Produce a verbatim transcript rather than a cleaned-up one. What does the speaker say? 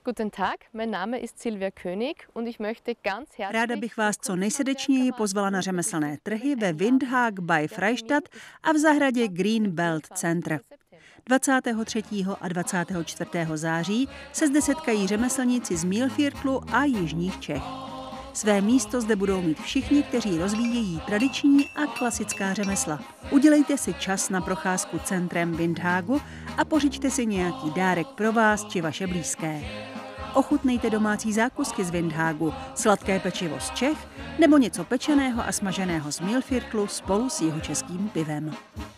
Guten Tag, mein Name ist Silvia König und ich möchte ganz herzlich... Ráda bych vás co nejsrdečněji pozvala na řemeslné trhy ve Windhag bei Freistadt a v zahradě Green Belt Center. dvacátého třetího a dvacátého čtvrtého září se zde setkají řemeslníci z Mílfirtlu a jižních Čech. Své místo zde budou mít všichni, kteří rozvíjejí tradiční a klasická řemesla. Udělejte si čas na procházku centrem Windhagu a pořiďte si nějaký dárek pro vás či vaše blízké. Ochutnejte domácí zákusky z Windhagu, sladké pečivo z Čech nebo něco pečeného a smaženého z Mílfirtlu spolu s jihočeským pivem.